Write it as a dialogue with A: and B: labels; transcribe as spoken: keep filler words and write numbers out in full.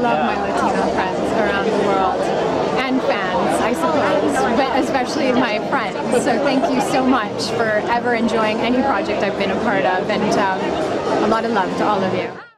A: love my Latino friends around the world, and fans, I suppose, but especially my friends. So thank you so much for ever enjoying any project I've been a part of, and um, a lot of love to all of you.